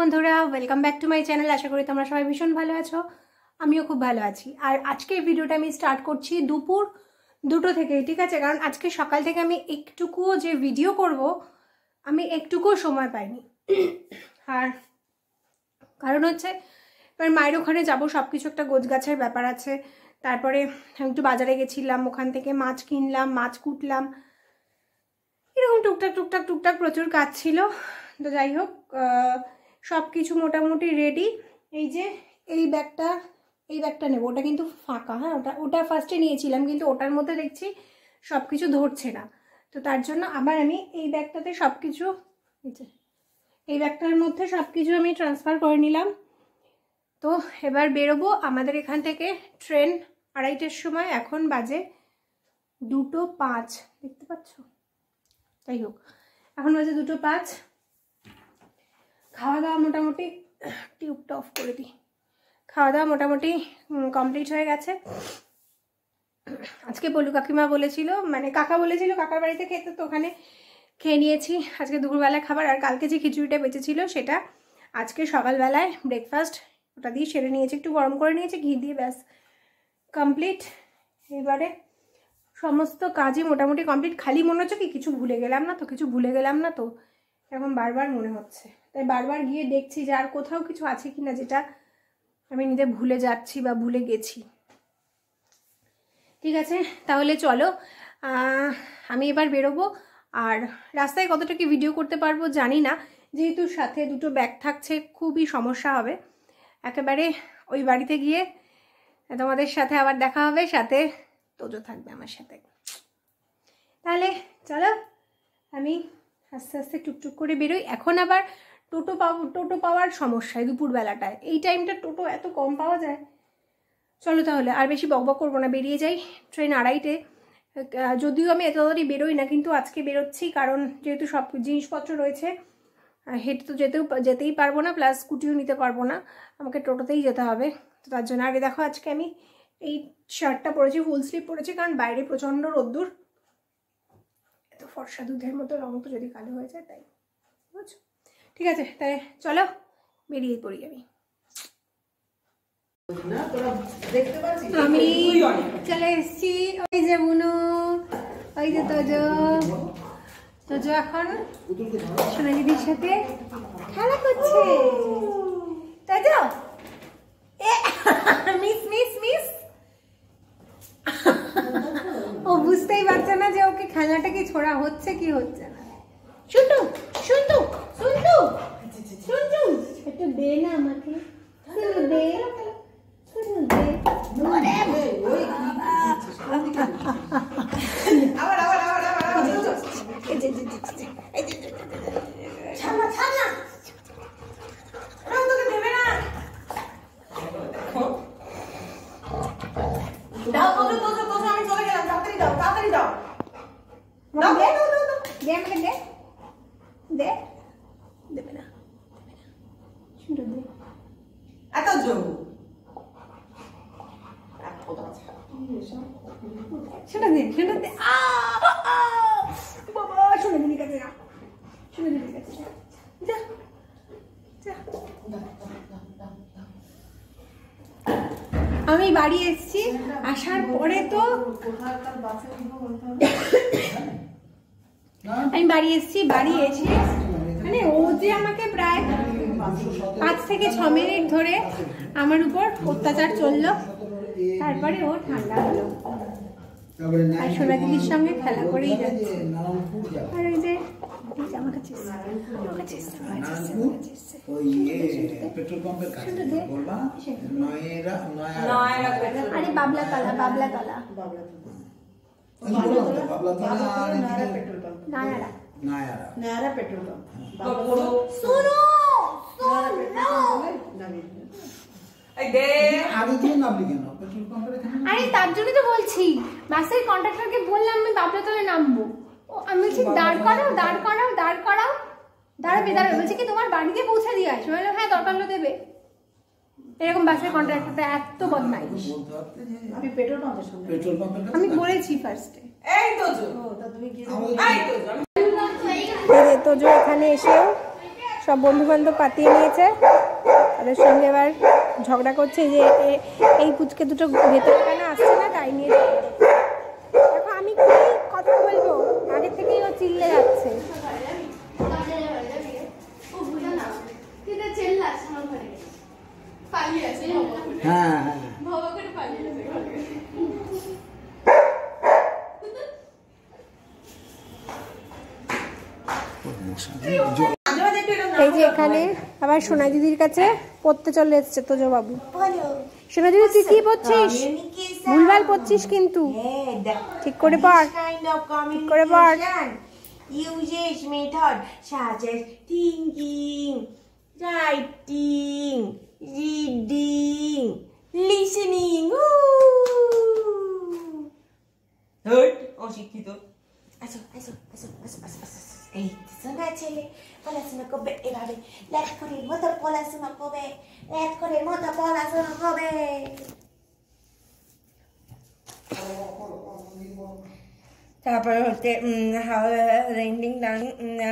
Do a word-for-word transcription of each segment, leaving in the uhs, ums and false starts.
বন্ধুরা, welcome back to my channel. আশা করি তোমরা সবাই ভীষণ ভালো আছো, আমিও খুব ভালো আছি। আর আজকের ভিডিওটা আমি স্টার্ট করছি দুপুর দুটো থেকে, ঠিক আছে? কারণ আজকে সকাল থেকে আমি একটুকুও যে ভিডিও করব আমি একটুকুও সময় পাইনি। আর কারণ হচ্ছে এবার মায়ের ওখানে যাবো, সব কিছু একটা গোছগাছের ব্যাপার আছে। তারপরে একটু বাজারে গেছিলাম, ওখান থেকে মাছ কিনলাম, মাছ কুটলাম, এরকম টুকটাক টুকটাক টুকটাক প্রচুর কাজ ছিল। তো যাই হোক, সব কিছু মোটামুটি রেডি। এই যে এই ব্যাগটা এই ব্যাগটা নেবো, ওটা কিন্তু ফাঁকা। হ্যাঁ, ওটা ওটা ফার্স্টে নিয়েছিলাম, কিন্তু ওটার মধ্যে দেখছি সব কিছু ধরছে না। তো তার জন্য আবার আমি এই ব্যাগটাতে সব কিছু এই ব্যাগটার মধ্যে সব কিছু আমি ট্রান্সফার করে নিলাম। তো এবার বেরোবো। আমাদের এখান থেকে ট্রেন আড়াইটের সময়, এখন বাজে দুটো পাঁচ, দেখতে পাচ্ছ? যাই হোক, এখন বাজে দুটো পাঁচ। খাওয়া দাওয়া মোটামুটি, টিউবটা অফ করে দিই, খাওয়া দাওয়া মোটামুটি কমপ্লিট হয়ে গেছে। আজকে বলু কাকিমা বলেছিল, মানে কাকা বলেছিল কাকার বাড়িতে খেতে, তো ওখানে খেয়ে নিয়েছি আজকে দুপুরবেলায় খাবার। আর কালকে যে খিচুড়িটা বেঁচেছিল সেটা আজকে সকালবেলায় ব্রেকফাস্ট ওটা দিয়ে সেরে নিয়েছি, একটু গরম করে নিয়েছি ঘি দিয়ে, ব্যাস কমপ্লিট। এবারে সমস্ত কাজই মোটামুটি কমপ্লিট। খালি মনে হচ্ছে কি কিছু ভুলে গেলাম না তো, কিছু ভুলে গেলাম না তো, এখন বারবার মনে হচ্ছে। তাই বারবার গিয়ে দেখছি যে আর কোথাও কিছু আছে কিনা যেটা আমি নিজে ভুলে যাচ্ছি বা ভুলে গেছি। ঠিক আছে, তাহলে চলো আমি এবার বেরোবো। আর রাস্তায় কতটা কি ভিডিও করতে পারবো জানি না, যেহেতু সাথে দুটো ব্যাগ থাকছে, খুবই সমস্যা হবে। একেবারে ওই বাড়িতে গিয়ে তোমাদের সাথে আবার দেখা হবে, সাথে তোজো থাকবে আমার সাথে। তাহলে চলো আমি আস্তে আস্তে টুকটুক করে বেরোই। এখন আবার টোটো পাও টোটো পাওয়ার সমস্যায় দুপুরবেলাটায়, এই টাইমটা টোটো এত কম পাওয়া যায়। চলো তাহলে আর বেশি বকবক করবো না, বেরিয়ে যাই। ট্রেন আড়াইটে, যদিও আমি এত তাড়াতাড়ি বেরোই না, কিন্তু আজকে বেরোচ্ছি কারণ যেহেতু সব জিনিসপত্র রয়েছে, হেঁটে তো যেতেও যেতেই পারবো না, প্লাস স্কুটিও নিতে পারবো না, আমাকে টোটোতেই যেতে হবে। তো তার জন্য আগে দেখো, আজকে আমি এই শার্টটা পরেছি, ফুল স্লিভ পরেছি, কারণ বাইরে প্রচণ্ড রোদ্দুর। এত ফর্সা দুধের মতো রঙ তো যদি কালো হয়ে যায়, তাই বুঝছো? ঠিক আছে, তাই চলো বেরিয়ে পড়ি। আমি আমি চলে এসছি, ওই যে বুনু, ওই যে তোজো তোজো এখন সোনা দিদির সাথে খেলা করছে। তোজো মিস মিস মিস ও বুঝতেই পারছে না যে ওকে খেলাটা কি ছোড়া হচ্ছে কি হচ্ছে না। শুনতু শুনতু শুনতু শুনতু একটু দে না আমাকে, শুনু দে শুনু দে। আবার আবার আবার আবার এই যে যে এই যে ছানা ছানা রাম তোকে দেবে না। দাও তো তো তো আমি চলে গেলাম, তাড়াতাড়ি দাও তাড়াতাড়ি দাও দাও দে দাও দাও দে আমাকে দে দে দেবে না শুনু দে। এত জোর শুনে দিন শুনে দিন বাবা, শুনে দিন কাছে না, শুনে দিন কাছে যা যা। আমি বাড়ি এসেছি, আসার পরে তো আমি বাড়ি এসেছি, বাড়ি এসে মানে ও যে আমাকে প্রায় পাঁচ থেকে ছ মিনিট ধরে আমার উপর অত্যাচার চললো, তারপরে ও ঠান্ডা হলো আর সোনা দিদির সঙ্গে খেলা করেই যাচ্ছে। আর ওই যে আমার কাছে আরে বাবলা তালা বাবলা তালা নায়ারা নায়ারা পেট্রোল পাম্প। শোনো আরে তার জন্য তো বলছি, বাসের কন্ডাক্টরকে বললাম আমি বাবলাতলায় নামবো, ও আমি বলছি দাঁড় করাও দাঁড় করাও দাঁড় করাও দাঁড়াবে দাঁড়াবে, বলছে কি তোমার বাড়িতে পৌঁছে দিয়ে আসবে। বললাম হ্যাঁ দরকার হলে দেবে। এরকম বাসের কন্ডাক্টরটা এত বদমাইশ। আমি বলেছি ফার্স্টে। এই তোজো তোজো এখানে এসেও সব বন্ধু বান্ধব পাতিয়ে নিয়েছে, তাদের সঙ্গে এবার ঝগড়া করছে যে এই পুচকে দুটো ভেতরে কেন আসছে না, তাই নিয়ে দেখো আমি কি কথা বলবো, আগে থেকেই ও চিল্লে যাচ্ছে। এই যে এখানে আবার সোনা দিদির কাছে পড়তে চলে এসছে তোজো বাবু। সোনা দিদি তুই কি পড়ছিস? ভুলভাল পড়ছিস কিন্তু, ঠিক করে পড়, ঠিক করে পড়। Uses method such as thinking, writing, reading, listening. Third, অশিক্ষিত। আসো আসো আসো আসো আসো আসো। এই সোনা ছেলে পড়াশোনা করবে এভাবে, ল্যাট করে মতো পড়াশোনা করবে, ল্যাট করে মতো পড়াশোনা হবে। তারপরে হচ্ছে রেন্ডিং ডান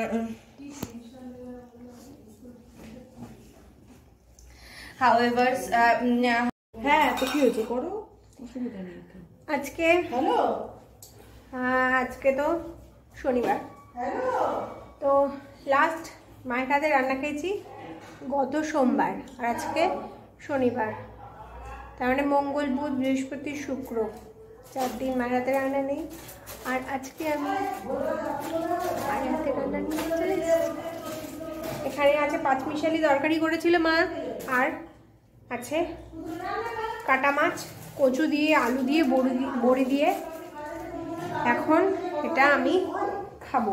হাউএভার হ্যাঁ তো কি হয়েছে করো, অসুবিধা নেই। আজকে হ্যালো, আজকে তো শনিবার, তো লাস্ট মায়ের কাছে রান্না খেয়েছি গত সোমবার, আর আজকে শনিবার, তার মানে মঙ্গল বুধ বৃহস্পতি শুক্র চার দিন মায়ের হাতে রান্না নেই। আর আজকে আমি মায়ের হাতে রান্না নিয়ে চলে এসেছি। এখানে আছে পাঁচমিশালি তরকারি করেছিল মা, আর আছে কাটা মাছ কচু দিয়ে আলু দিয়ে বড়ি বড়ি দিয়ে। এখন এটা আমি খাবো।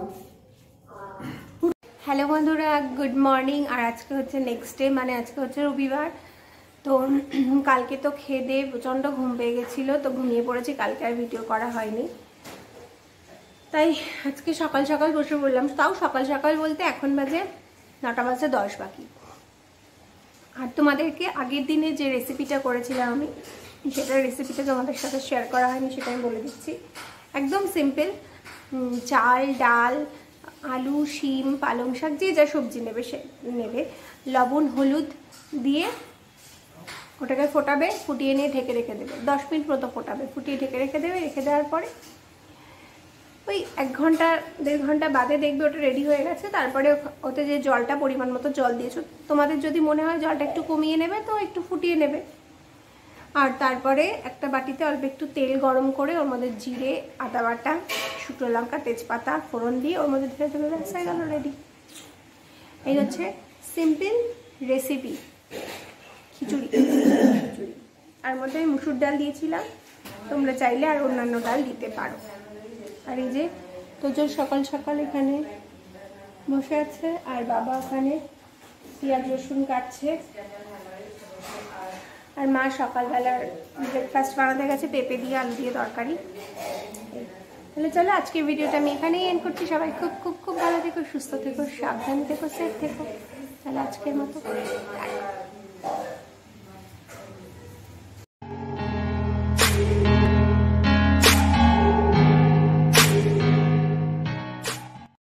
হ্যালো বন্ধুরা, গুড মর্নিং। আর আজকে হচ্ছে নেক্সট ডে, মানে আজকে হচ্ছে রবিবার। তো কালকে তো খেয়ে দিয়ে প্রচণ্ড ঘুম পেয়ে গেছিলো, তো ঘুমিয়ে পড়েছি, কালকে আর ভিডিও করা হয়নি। তাই আজকে সকাল সকাল বসে পড়লাম, তাও সকাল সকাল বলতে এখন বাজে নটা বাজে দশ বাকি। আর তোমাদেরকে আগের দিনে যে রেসিপিটা করেছিলাম আমি, সেটার রেসিপিটা তোমাদের সাথে শেয়ার করা হয়নি, সেটা আমি বলে দিচ্ছি। একদম সিম্পল, চাল ডাল আলু শিম পালং শাক যে যা সবজি নেবে সে নেবে, লবণ হলুদ দিয়ে ওটাকে ফোটাবে, ফুটিয়ে নিয়ে ঢেকে রেখে দেবে, দশ মিনিট মতো ফোটাবে, ফুটিয়ে ঢেকে রেখে দেবে। রেখে দেওয়ার পরে ওই এক ঘন্টা দেড় ঘন্টা বাদে দেখবে ওটা রেডি হয়ে গেছে। তারপরে ওতে যে জলটা পরিমাণ মতো জল দিয়েছো, তোমাদের যদি মনে হয় জলটা একটু কমিয়ে নেবে তো একটু ফুটিয়ে নেবে। আর তারপরে একটা বাটিতে অল্প একটু তেল গরম করে ওর মধ্যে জিরে আদা বাটা শুকনো লঙ্কা তেজপাতা ফোড়ন দিয়ে ওর মধ্যে ঢেলে দেবে, ব্যাস হয়ে গেল রেডি। এই হচ্ছে সিম্পল রেসিপি খিচুড়ি। খিচুড়ি আর মধ্যে আমি মুসুর ডাল দিয়েছিলাম, তোমরা চাইলে আর অন্যান্য ডাল দিতে পারো। আর এই যে তোজোর সকাল সকাল এখানে বসে আছে, আর বাবা ওখানে পেঁয়াজ রসুন কাটছে, আর মা সকালবেলার ব্রেকফাস্ট বানাতে গেছে পেঁপে দিয়ে আলু দিয়ে তরকারি। তাহলে চলো আজকের ভিডিওটা আমি এখানেই এন্ড করছি। সবাই খুব খুব খুব ভালো থেকো, সুস্থ থেকো, সাবধানে থেকো, সেফ থেকো। তাহলে আজকের মতো